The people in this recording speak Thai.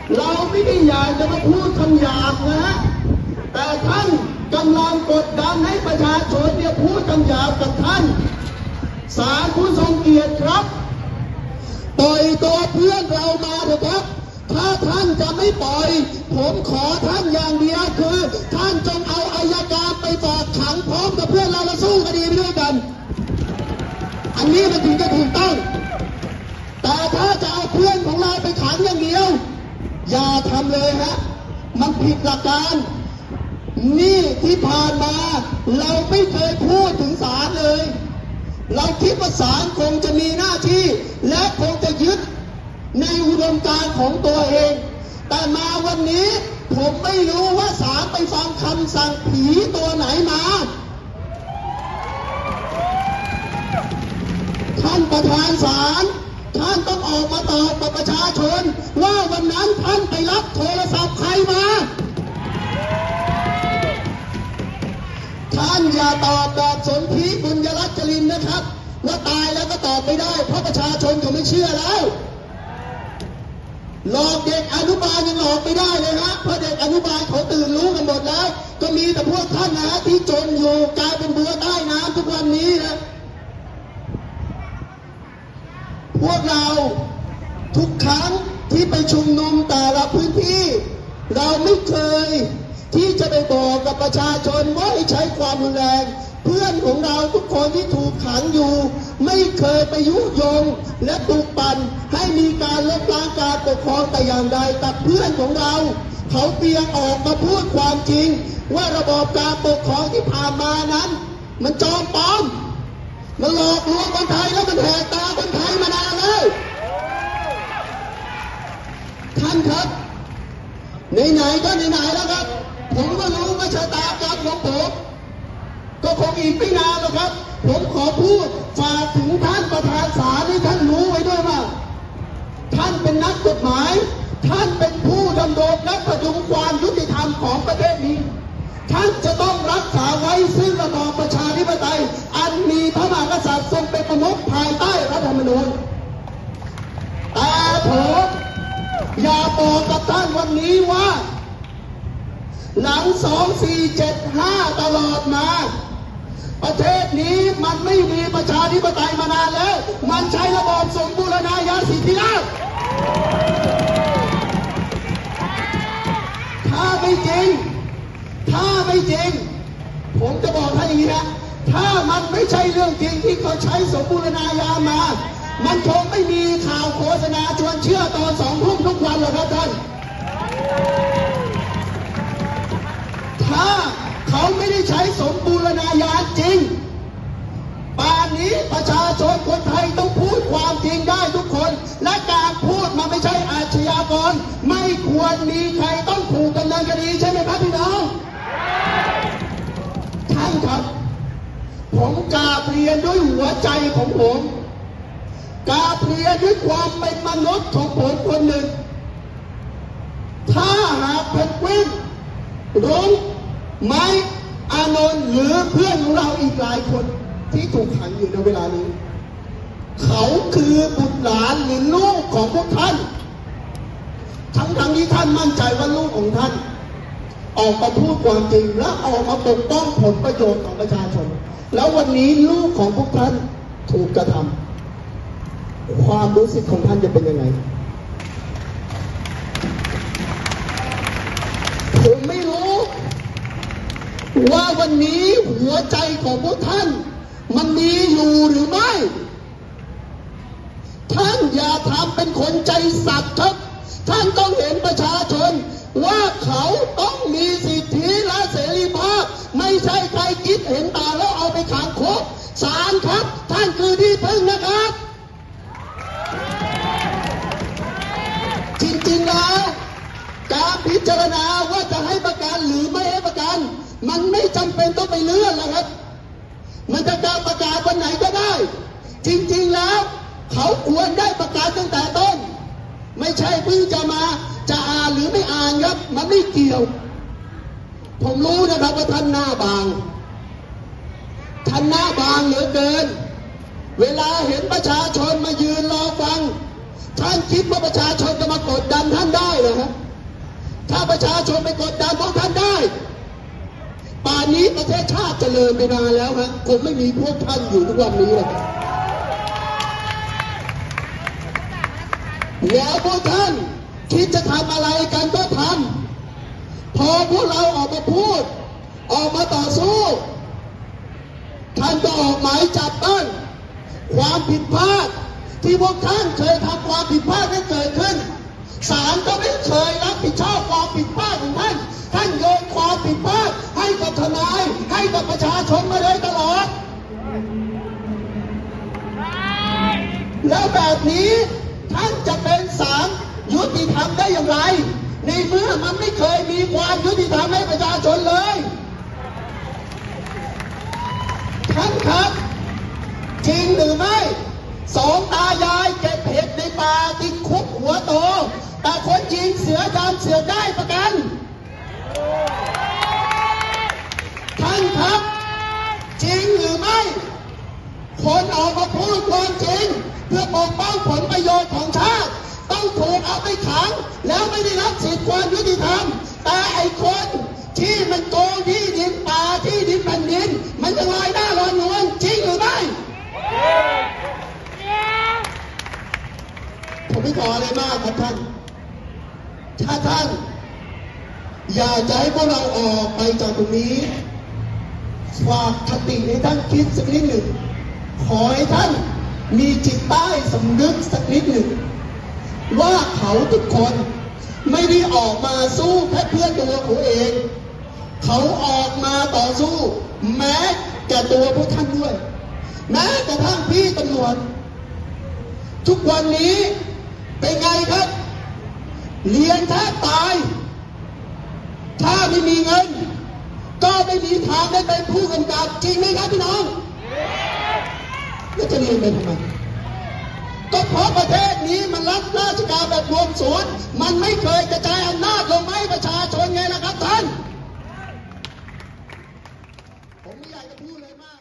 เราไม่ได้อยากจะมาพูดคำหยาบนะฮะแต่ท่านกำลังกดดันให้ประชาชนเนี่ยพูดคำหยาบกับท่านศาลผู้ทรงเกียรติครับปล่อยตัวเพื่อนเรามาเถอะครับถ้าท่านจะไม่ปล่อยผมขอท่านอย่างเดียวคือท่านจงเอาอัยการไปฝากขังพร้อมกับเพื่อนเราและสู้คดีไปด้วยกันอันนี้มันถึงจะถูกต้องแต่ถ้าจะเอาเพื่อนของเราไปขังอย่างเดียวอย่าทำเลยฮะมันผิดหลักการนี่ที่ผ่านมาเราไม่เคยพูดถึงศาลเลยเราคิดว่าศาลคงจะมีหน้าที่และคงจะยึดในอุดมการณ์ของตัวเองแต่มาวันนี้ผมไม่รู้ว่าศาลไปฟังคำสั่งผีตัวไหนมาท่านประธานศาลท่านต้องออกมาตอบกับประชาชนว่าวันนั้นท่านไปรับโทรศัพท์ใครมาท่านอย่าตอบแบบสนธิบุญยรัตน์จรินนะครับว่าตายแล้วก็ตอบไม่ได้เพราะประชาชนเขาไม่เชื่อแล้วหลอกเด็กอนุบาลยังหลอกไม่ได้เลยฮะเพราะเด็กอนุบาลเขาตื่นรู้กันหมดแล้วก็มีแต่พวกท่านนะที่จนอยู่กลายเป็นบัวใต้น้ำทุกวันนี้นะพวกเราทุกครั้งที่ไปชุมนุมแต่ละพื้นที่เราไม่เคยที่จะไปบอกกับประชาชนว่าให้ใช้ความรุนแรงเพื่อนของเราทุกคนที่ถูกขังอยู่ไม่เคยไปยุยงและปลุกปั่นให้มีการล้มล้างการปกครองแต่อย่างใดกับเพื่อนของเราเขาเพียงออกมาพูดความจริงว่าระบอบการปกครองที่ผ่านมานั้นมันจอมปลอมมันหลอกลวงคนไทยแล้วมันแหกตาคนไทยมานานแล้วท่านครับไหนๆก็ไหนๆแล้วครับผมก็รู้ว่าชะตากรรมของผมก็คงอีกไม่นานหรอกครับผมขอพูดฝากถึงท่านประธานศาลให้ท่านรู้ไว้ด้วยว่าท่านเป็นนักกฎหมายท่านเป็นผู้ดำรงและประดุงความยุติธรรมของประเทศนี้ท่านจะต้องรักษาไว้ซึ่งระบอบประชาธิปไตยอันมีพระมหากษัตริย์ทรงเป็นประมุขภายใต้รัฐธรรมนูญแต่ผมอย่าบอกกับท่านวันนี้ว่าหลัง2475ตลอดมาประเทศนี้มันไม่มีประชาธิปไตยมานานแล้วมันใช้ระบอบสมบูรณาญาสิทธิราชย์ถ้าไม่จริงผมจะบอกท่านอย่างนี้นะถ้ามันไม่ใช่เรื่องจริงที่เขาใช้สมบูรณาญามามันคงไม่มีข่าวโฆษณาชวนเชื่อตอน2 ทุ่มทุกวันหรอกครับท่านถ้าเขาไม่ได้ใช้สมบูรณาญาจริงป่านนี้ประชาชนคนไทยต้องพูดความจริงได้ทุกคนและการพูดมันไม่ใช่อาชญากรไม่ควรมีใครต้องถูกดำเนินคดีใช่ไหมครับพี่น้องท่านครับผมกราบเรียนด้วยหัวใจของผมกราบเรียนด้วยความเป็นมนุษย์ของผมคนหนึ่งถ้าหากเพนกวินรุ้งไม้อานนท์หรือเพื่อนของเราอีกหลายคนที่ถูกขังอยู่ในเวลานี้เขาคือบุตรหลานหรือลูกของพวกท่านทั้งที่ท่านมั่นใจว่าลูกของท่านออกมาพูดความจริงและออกมาปกป้องผลประโยชน์ของประชาชนแล้ววันนี้ลูกของพวกท่านถูกกระทำความรู้สึกของท่านจะเป็นยังไงผมไม่รู้ว่าวันนี้หัวใจของพวกท่านมันมีอยู่หรือไม่ท่านอย่าทำเป็นคนใจสัตว์ครับท่านต้องเห็นประชาชนว่าเขาต้องมีสิทธิและเสรีภาพไม่ใช่ใครคิดเห็นต่างแล้วเอาไปขังคุกศาลครับท่านคือที่พึ่งนะครับจริงๆแล้วการพิจารณาว่าจะให้ประกันหรือไม่ให้ประกันมันไม่จำเป็นต้องไปเลื่อนแล้วครับมันจะการประกาศวันไหนก็ได้จริงๆแล้วเขาควรได้ประกาศตั้งแต่ต้นไม่ใช่เพิ่งจะมาจะอ่านหรือไม่อ่านครับมันไม่เกี่ยวผมรู้นะครับว่าท่านหน้าบางเหลือเกินเวลาเห็นประชาชนมายืนรอฟังท่านคิดว่าประชาชนจะมากดดันท่านได้เหรอครับถ้าประชาชนไปกดดันพวกท่านได้ป่านนี้ประเทศชาติเจริญไปนานแล้วฮะคงไม่มีพวกท่านอยู่ทุกวันนี้เลยแล้วพวกท่านคิดจะทำอะไรกันก็ทำพอพวกเราออกมาพูดออกมาต่อสู้ท่านก็ออกหมายจับบ้างความผิดพลาดที่พวกท่านเคยทำความผิดพลาดให้เกิดขึ้นศาลก็ไม่เคยรับผิดชอบความผิดพลาดของท่านท่านโยนความผิดพลาดให้กับทนายให้กับประชาชนมาเลยตลอดแล้วแบบนี้ท่านจะเป็นศาลยุติธรรมได้อย่างไรในเมื่อมันไม่เคยมีความยุติธรรมให้ประชาชนเลยท่านครับจริงหรือไม่สองตายายเก็บเห็ดในป่าติดคุกหัวโตแต่คนจริงเสือดำเสือได้ประกันท่านครับจริงหรือไม่คนออกมาพูดความจริงเพื่อปกป้องผลประโยชน์ของชาติต้องถูกเอาไปขังแล้วไม่ได้รับสิทธิความยุติธรรมแต่ไอ้คนที่มันโกงที่ดินป่าที่ดินแผ่นดินมันจะลอยหน้าลอยนวลจริงหรือไม่ผมไม่ขออะไรมากครับท่านถ้าท่านอยากจะให้พวกเราออกไปจากตรงนี้ฝากคติให้ท่านคิดสักนิดหนึ่งขอให้ท่านมีจิตใต้สำนึกสักนิดหนึ่งว่าเขาทุกคนไม่ได้ออกมาสู้แค่เพื่อตัวเขาเองเขาออกมาต่อสู้แม้แก่ตัวพวกท่านด้วยแม้กระทั่งพี่ตำรวจทุกวันนี้เป็นไงครับเรียนแทบตายถ้าไม่มีเงินก็ไม่มีทางได้เป็นผู้กำกับจริงไหมครับพี่น้องแล้วจะเรียนไปทำไมก็เพราะประเทศนี้มันรับราชการแบบรวมศูนย์มันไม่เคยกระจายอำนาจลงมาให้ประชาชนไงล่ะครับท่านผมไม่อยากจะพูดเลยมาก